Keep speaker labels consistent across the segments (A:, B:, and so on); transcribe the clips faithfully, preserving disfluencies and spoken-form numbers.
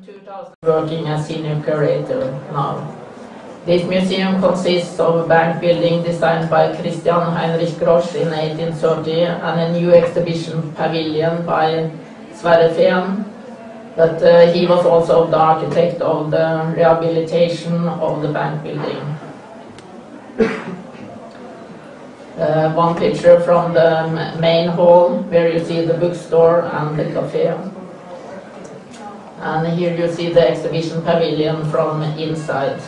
A: in two thousand, working as senior curator now. This museum consists of a bank building designed by Christian Heinrich Grosch in eighteen thirty and a new exhibition pavilion by Sverre Fehn, but uh, he was also the architect of the rehabilitation of the bank building. Uh, one picture from the main hall where you see the bookstore and the cafe. And here you see the exhibition pavilion from inside.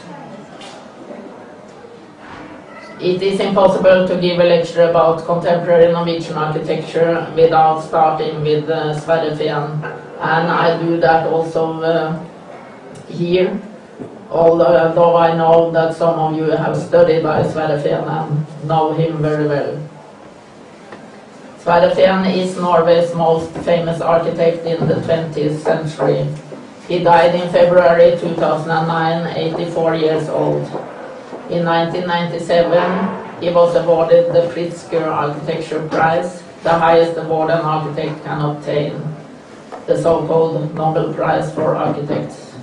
A: It is impossible to give a lecture about contemporary Norwegian architecture without starting with uh, Sverre Fehn, and I do that also uh, here, although I know that some of you have studied by Sverre Fehn and know him very well. Sverre Fehn is Norway's most famous architect in the twentieth century. He died in February two thousand nine, eighty-four years old. In nineteen ninety-seven, he was awarded the Pritzker Architecture Prize, the highest award an architect can obtain, the so-called Nobel Prize for Architects.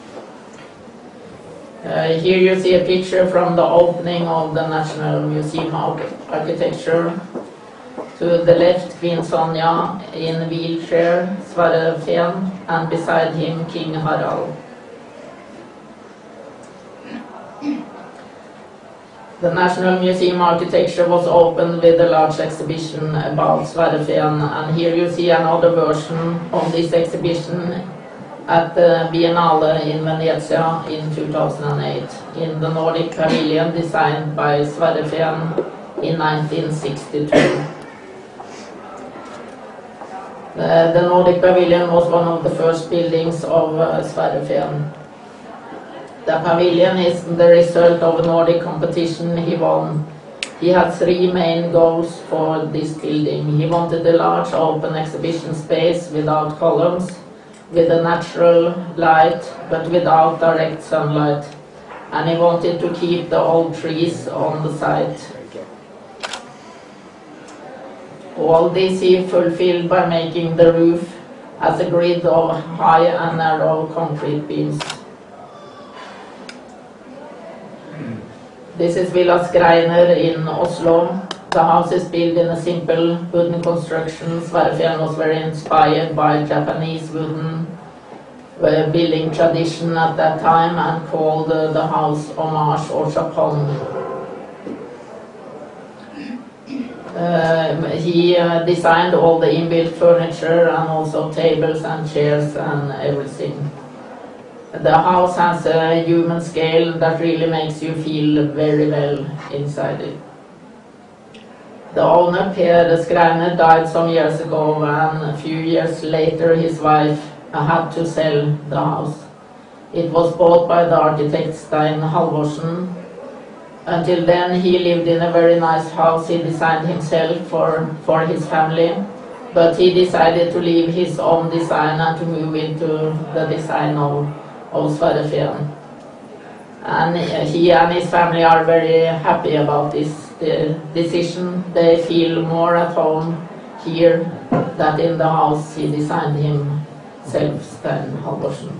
A: Uh, here you see a picture from the opening of the National Museum of Architecture. To the left, Queen Sonja in wheelchair, Sverre Fehn, and beside him, King Harald. The National Museum Architecture was opened with a large exhibition about Sverre Fehn, and here you see another version of this exhibition at the Biennale in Venezia in two thousand eight, in the Nordic Pavilion designed by Sverre Fehn in nineteen sixty-two. Uh, the Nordic Pavilion was one of the first buildings of uh, Sverre Fehn. The pavilion is the result of a Nordic competition he won. He had three main goals for this building. He wanted a large open exhibition space without columns, with a natural light but without direct sunlight, and he wanted to keep the old trees on the site. All this he fulfilled by making the roof as a grid of high and narrow concrete beams. This is Villa Skreiner in Oslo. The house is built in a simple wooden construction. Sverre Fehn was very inspired by Japanese wooden uh, building tradition at that time and called uh, the house Homage or Chapon. Uh, he uh, designed all the inbuilt furniture and also tables and chairs and everything. The house has a human scale that really makes you feel very well inside it. The owner, Per Skreiner, died some years ago, and a few years later his wife had to sell the house. It was bought by the architect Stein Halvorsen. Until then he lived in a very nice house he designed himself for, for his family, but he decided to leave his own design and to move into the design of of Sverre Fehn. And he and his family are very happy about this uh, decision. They feel more at home here than in the house he designed himself, Stein Halvorsen.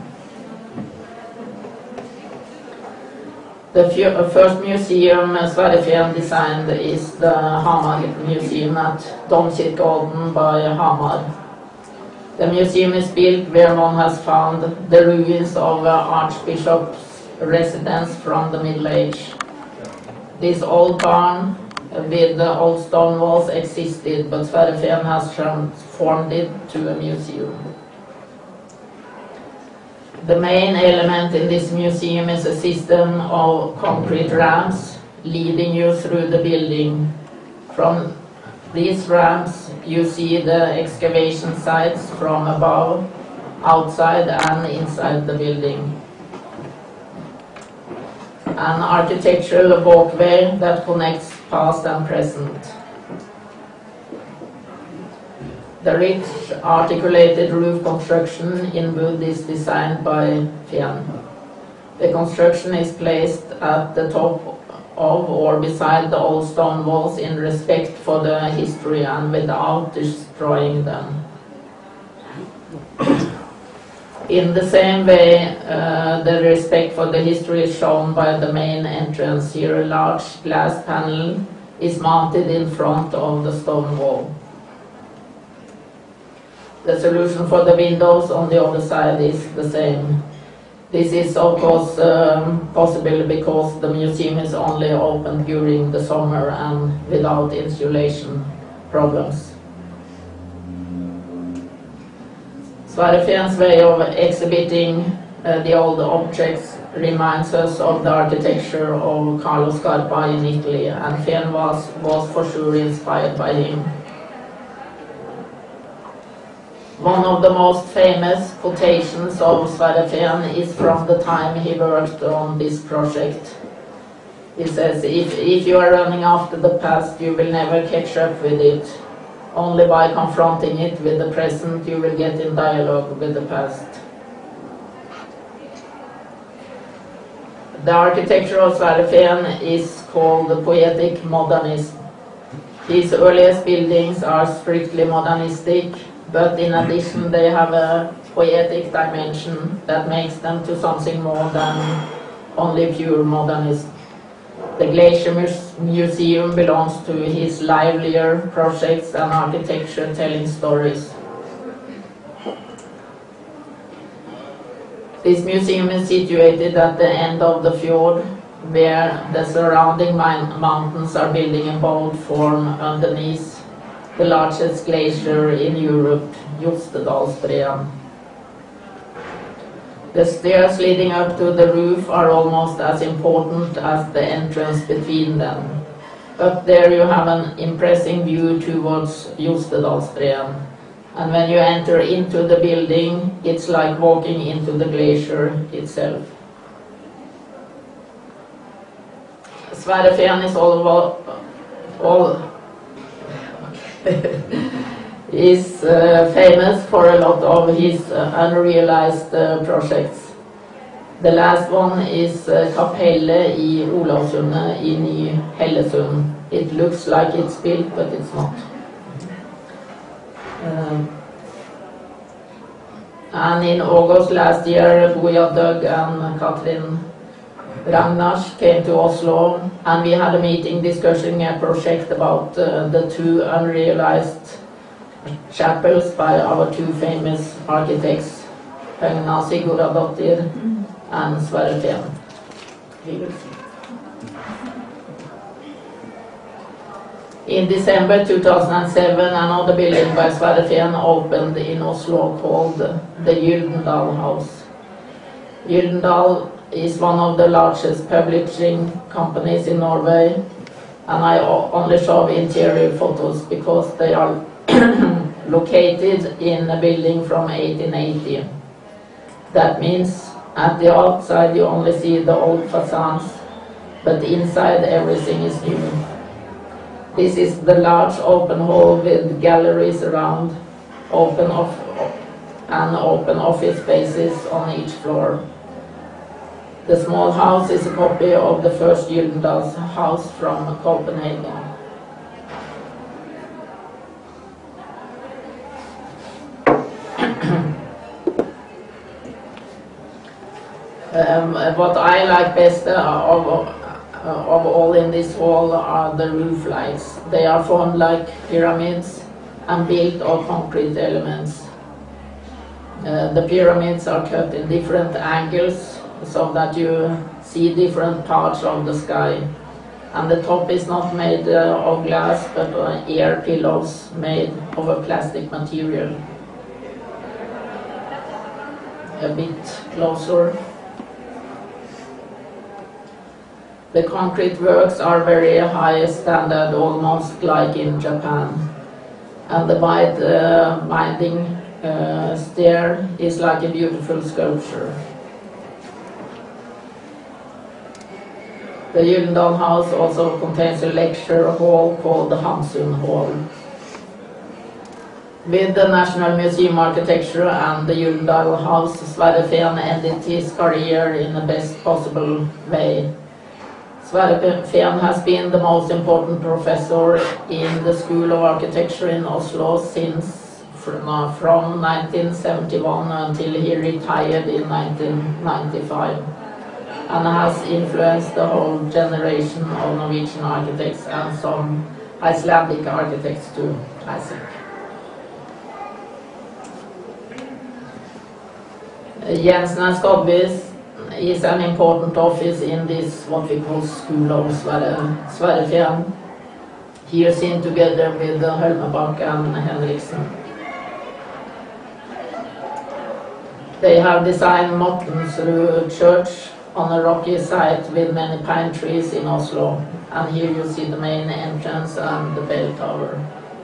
A: The first museum Sverre Fehn designed is the Hamar Museum at Domkirkeodden by Hamar. The museum is built where one has found the ruins of the Archbishop's residence from the Middle Age. This old barn with the old stone walls existed, but Sverre Fehn has transformed it to a museum. The main element in this museum is a system of concrete ramps leading you through the building. From these ramps you see the excavation sites from above, outside and inside the building. An architectural walkway that connects past and present. The rich articulated roof construction in wood is designed by Fehn. The construction is placed at the top of or beside the old stone walls in respect for the history and without destroying them. In the same way, uh, the respect for the history is shown by the main entrance. Here a large glass panel is mounted in front of the stone wall. The solution for the windows on the other side is the same. This is of course um, possible because the museum is only open during the summer and without insulation problems. Sverre Fehn's way of exhibiting uh, the old objects reminds us of the architecture of Carlo Scarpa in Italy, and Fehn was, was for sure inspired by him. One of the most famous quotations of Sverre Fehn is from the time he worked on this project. He says, if, if you are running after the past, you will never catch up with it. Only by confronting it with the present you will get in dialogue with the past. The architecture of Sverre Fehn is called the poetic modernism. His earliest buildings are strictly modernistic, but in addition they have a poetic dimension that makes them to something more than only pure modernism. The Glacier Museum belongs to his livelier projects and architecture telling stories. This museum is situated at the end of the fjord, where the surrounding mountains are building a bold form underneath the largest glacier in Europe, Jostedalsbreen. The stairs leading up to the roof are almost as important as the entrance between them. Up there you have an impressive view towards Jostedalsbreen, and when you enter into the building, it's like walking into the glacier itself. Sverre Fehn is all about, all is uh, famous for a lot of his uh, unrealized uh, projects. The last one is uh, Kapellet i Olavsundet in Hellesund. It looks like it's built, but it's not. Um, and in August last year, Boja Dug and Katrin Ragnars came to Oslo, and we had a meeting discussing a project about uh, the two unrealized chapels by our two famous architects, Høgna Sigurdardottir and Sverre Fehn. In December two thousand seven, another building by Sverre Fehn opened in Oslo called the Gyldendal House. Gyldendal is one of the largest publishing companies in Norway, and I only show interior photos because they are located in a building from eighteen eighty. That means at the outside you only see the old facades, but inside everything is new. This is the large open hall with galleries around, open off and open office spaces on each floor. The small house is a copy of the first Gyldendal house from Copenhagen. Um, what I like best uh, of, uh, of all in this hall are the roof lights. They are formed like pyramids and built of concrete elements. Uh, the pyramids are cut in different angles so that you see different parts of the sky. And the top is not made uh, of glass, but uh, air pillows made of a plastic material. A bit closer. The concrete works are very high standard, almost like in Japan. And the wide uh, winding uh, stair is like a beautiful sculpture. The Gyldendal House also contains a lecture hall called the Hamsun Hall. With the National Museum architecture and the Gyldendal House, Sverre Fehn ended his career in the best possible way. Sverre Fehn has been the most important professor in the School of Architecture in Oslo since from, uh, from nineteen seventy-one until he retired in nineteen ninety-five, and has influenced the whole generation of Norwegian architects and some Icelandic architects too, I think. Jensen & Skobbe is an important office in this, what we call School of Sverre, Sverrefjell, here seen together with Hølmebakk and Henriksen. They have designed Mortensrud Church on a rocky site with many pine trees in Oslo, and here you see the main entrance and the bell tower.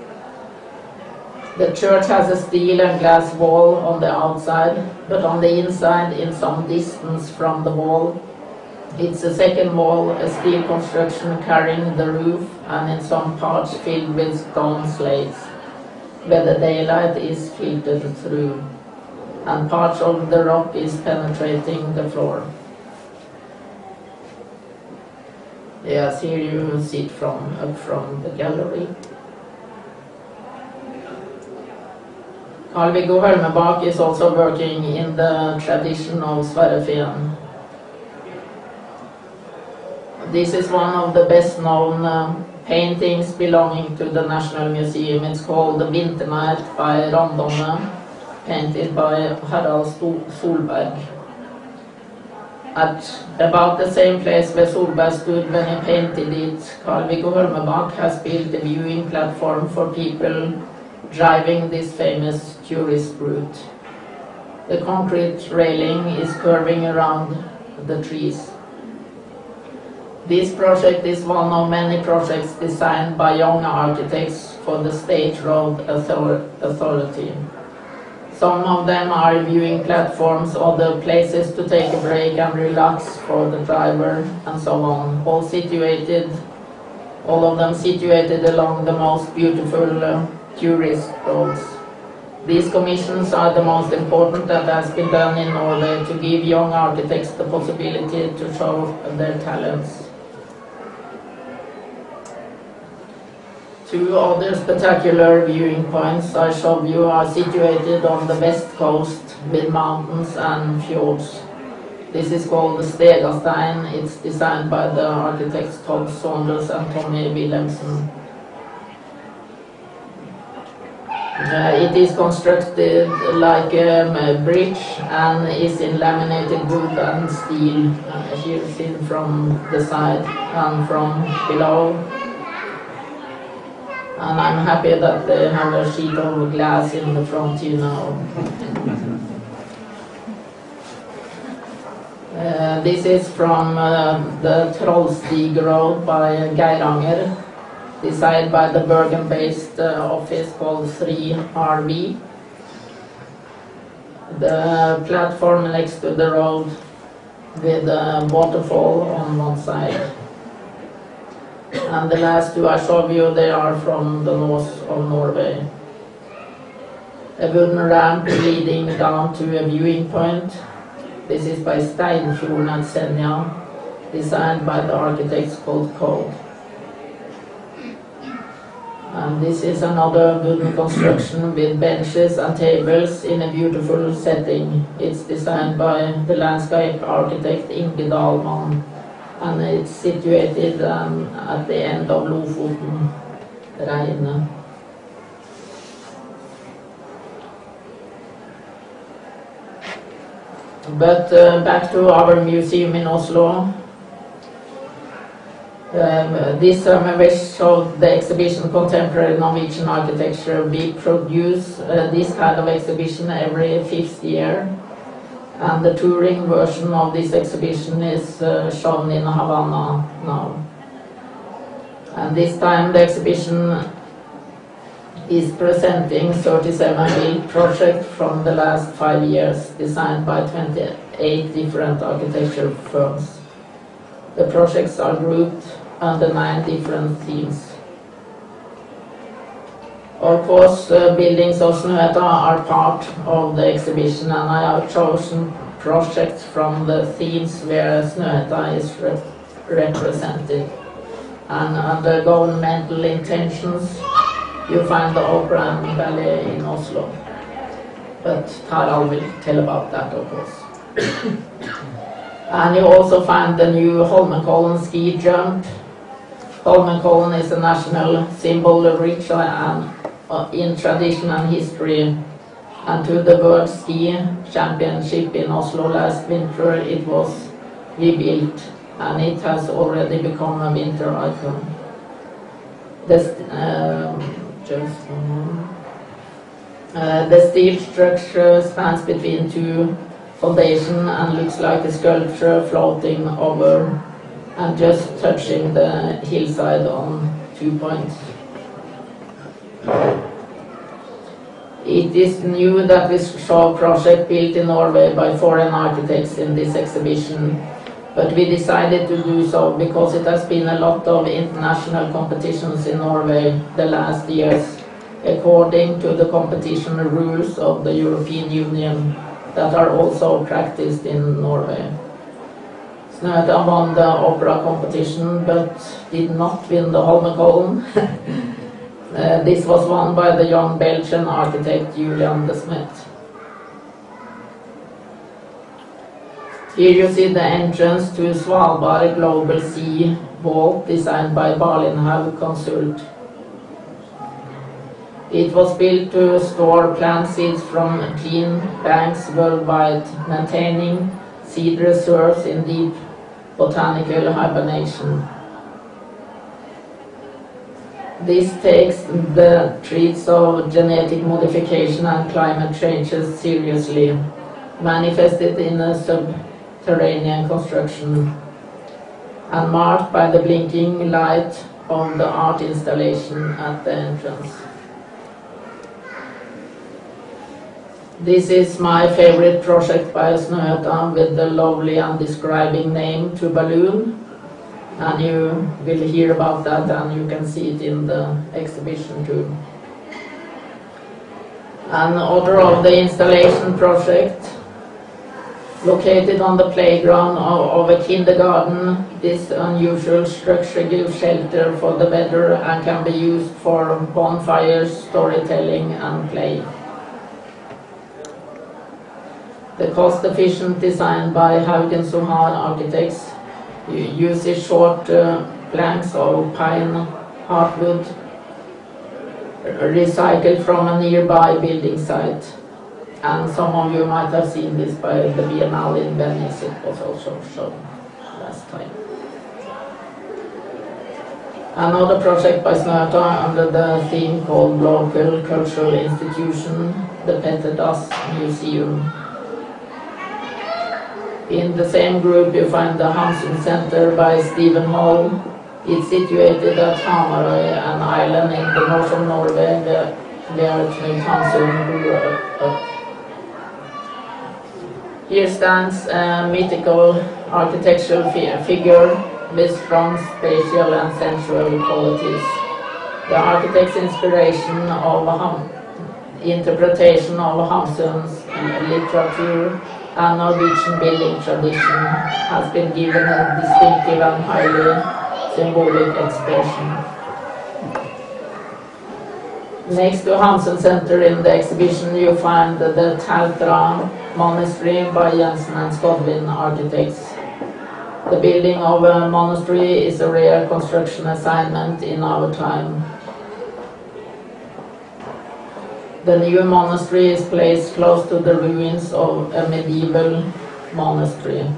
A: The church has a steel and glass wall on the outside, but on the inside, in some distance from the wall, it's a second wall, a steel construction carrying the roof, and in some parts filled with stone slates, where the daylight is filtered through, and parts of the rock is penetrating the floor. Yes, here you see it from up from the gallery. Carl-Viggo Hølmebakk is also working in the tradition of Sverrefjell. This is one of the best known uh, paintings belonging to the National Museum. It's called The Winter Night by Rondone, painted by Harald Solberg. At about the same place where Solberg stood when he painted it, Carl-Viggo Hølmebakk has built a viewing platform for people driving this famous tourist route. The concrete railing is curving around the trees. This project is one of many projects designed by young architects for the State Road Authority. Some of them are viewing platforms, other places to take a break and relax for the driver, and so on, all situated, all of them situated along the most beautiful uh, tourist roads. These commissions are the most important that has been done in Norway to give young architects the possibility to show their talents. Two other spectacular viewing points I show you are situated on the west coast with mountains and fjords. This is called the Stegastein. It's designed by the architects Todd Saunders and Tommy Wilhelmsen. Uh, it is constructed like um, a bridge and is in laminated wood and steel, uh, as you've seen from the side and from below. And I'm happy that they have a sheet of glass in the front, you know. uh, this is from uh, the Trollstig Road by Geiranger, designed by the Bergen-based uh, office called three R V. The platform next to the road with a waterfall on one side. And the last two I show you, they are from the north of Norway. A wooden ramp leading down to a viewing point. This is by Steinfjorden and Senja, designed by the architects called Code. And this is another wooden construction with benches and tables in a beautiful setting. It's designed by the landscape architect Inge Dahlmann, and it's situated um, at the end of Lofoten, Reine. But uh, back to our museum in Oslo. Um, this summer we showed the exhibition Contemporary Norwegian Architecture. We produce uh, this kind of exhibition every fifth year, and the touring version of this exhibition is uh, shown in Havana now. And this time the exhibition is presenting thirty-seven build projects from the last five years, designed by twenty-eight different architecture firms. The projects are grouped under nine different themes. Of course, uh, buildings of Snøhetta are part of the exhibition, and I have chosen projects from the themes where Snøhetta is re represented. And under governmental intentions, you find the opera and ballet in Oslo. But Harald will tell about that, of course. And you also find the new Holmenkollen ski jump. Holmenkollen is a national symbol rich and, uh, in tradition and history. And to the World Ski Championship in Oslo last winter, it was rebuilt, and it has already become a winter icon. The, uh, just, uh, the steel structure spans between two foundations and looks like a sculpture floating over and just touching the hillside on two points. It is new that we show a project built in Norway by foreign architects in this exhibition, but we decided to do so because it has been a lot of international competitions in Norway the last years, according to the competition rules of the European Union that are also practiced in Norway. Snøhetta won the opera competition but did not win the Holmenkollen. Uh, this was won by the young Belgian architect Julian de Smet. Here you see the entrance to Svalbard Global Sea Vault designed by Barlindhaug Consult. It was built to store plant seeds from gene banks worldwide, maintaining seed reserves in deep botanical hibernation. This takes the threats of genetic modification and climate changes seriously, manifested in a subterranean construction, and marked by the blinking light of the art installation at the entrance. This is my favorite project by Snøhetta with the lovely and describing name Tubalun. And you will hear about that, and you can see it in the exhibition too. Another of the installation project, located on the playground of, of a kindergarten, this unusual structure gives shelter for the weather and can be used for bonfires, storytelling and play. The cost-efficient design by Haugen Sohar Architects uses short uh, planks of pine heartwood recycled from a nearby building site. And some of you might have seen this by the Biennale in Venice. It was also shown last time. Another project by Snøhetta under the theme called Local Cultural Institution, the Petter Dass Museum. In the same group you find the Hamsun Center by Stephen Hall. It's situated at Hamarøy, an island in the north of Norway where, where Knut Hamsun grew up. Here stands a mythical architectural fi figure with strong spatial and sensual qualities. The architect's inspiration of Ham interpretation of Hamsun's literature and Norwegian building tradition has been given a distinctive and highly symbolic expression. Next to Hamsun Center in the exhibition you find the Tautra Monastery by Jensen and Skodvin Architects. The building of a monastery is a rare construction assignment in our time. The new monastery is placed close to the ruins of a medieval monastery.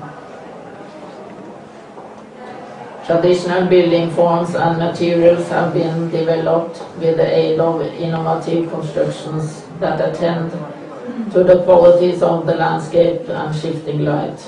A: Traditional building forms and materials have been developed with the aid of innovative constructions that attend to the qualities of the landscape and shifting light.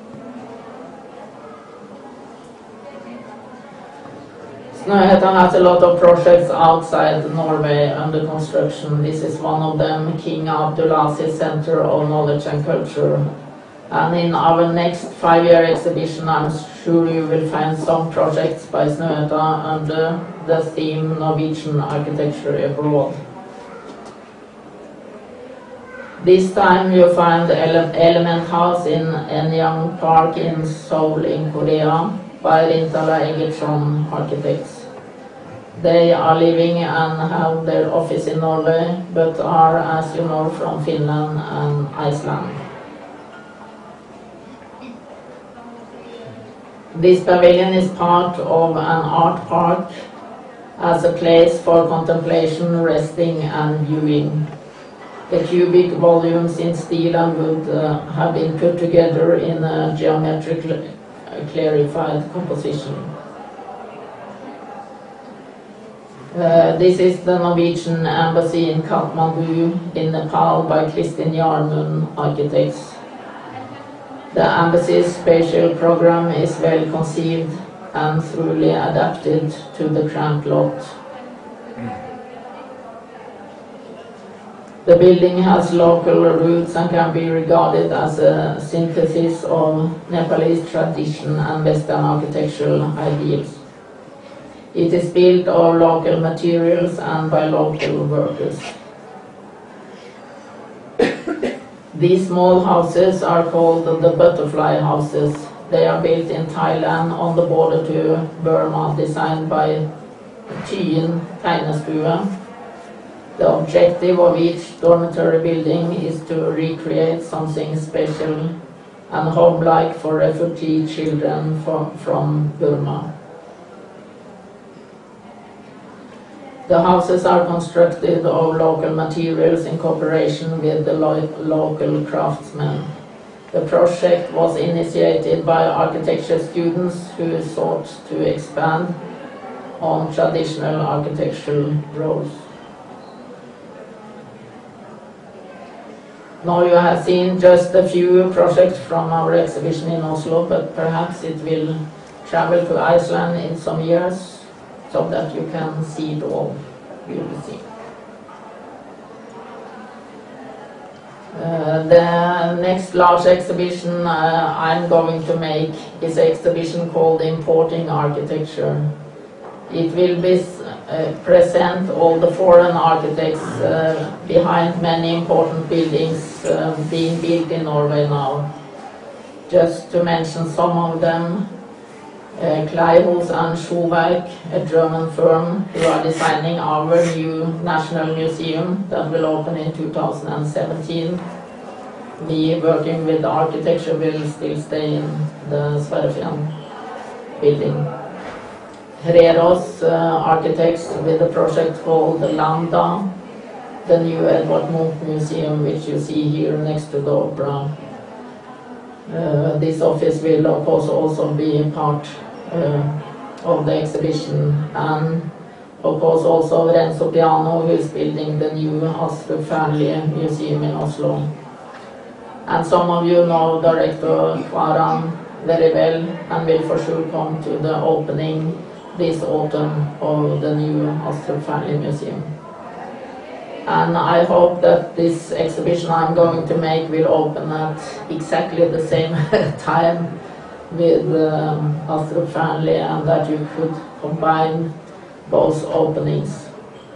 A: Snøhetta has a lot of projects outside Norway under construction. This is one of them, King Abdulaziz Center of Knowledge and Culture. And in our next five-year exhibition, I'm sure you will find some projects by Snøhetta under the theme Norwegian Architecture Abroad. This time you'll find the Ele Element House in Enyang Park in Seoul in Korea by Rintala Egerton Architects. They are living and have their office in Norway, but are, as you know, from Finland and Iceland. This pavilion is part of an art park as a place for contemplation, resting and viewing. The cubic volumes in steel and wood uh, have been put together in a geometrically clarified composition. Uh, this is the Norwegian Embassy in Kathmandu in Nepal by Kristin Jarmund Architects. The embassy's spatial program is well conceived and thoroughly adapted to the cramped lot. The building has local roots and can be regarded as a synthesis of Nepalese tradition and Western architectural ideals. It is built of local materials and by local workers. These small houses are called the butterfly houses. They are built in Thailand on the border to Burma, designed by Thyen Tegnestue. The objective of each dormitory building is to recreate something special and home-like for refugee children from, from Burma. The houses are constructed of local materials in cooperation with the lo local craftsmen. The project was initiated by architecture students who sought to expand on traditional architectural roles. Now you have seen just a few projects from our exhibition in Oslo, but perhaps it will travel to Iceland in some years, so that you can see it all. You will see. Uh, the next large exhibition uh, I'm going to make is an exhibition called Importing Architecture. It will be uh, present all the foreign architects uh, behind many important buildings uh, being built in Norway now. Just to mention some of them, Uh, Kleiholz and Schuhwerk, a German firm who are designing our new National Museum that will open in two thousand seventeen. We, working with architecture, will still stay in the Sverrefjell building. Hereros uh, Architects with a project called Lambda, the new Edvard Munch Museum, which you see here next to the opera. Uh, this office will of course also be part uh, of the exhibition, and of course also Renzo Piano, who is building the new Astrup Fearnley Museum in Oslo. And some of you know Director Kvaran very well and will for sure come to the opening this autumn of the new Astrup Fearnley Museum. And I hope that this exhibition I'm going to make will open at exactly the same time with um, Astrup Fearnley, and that you could combine both openings.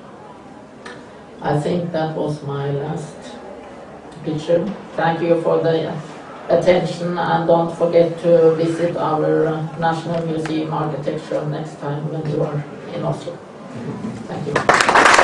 A: I think that was my last picture. Thank you for the attention, and don't forget to visit our uh, National Museum Architecture next time when you are in Oslo. Thank you.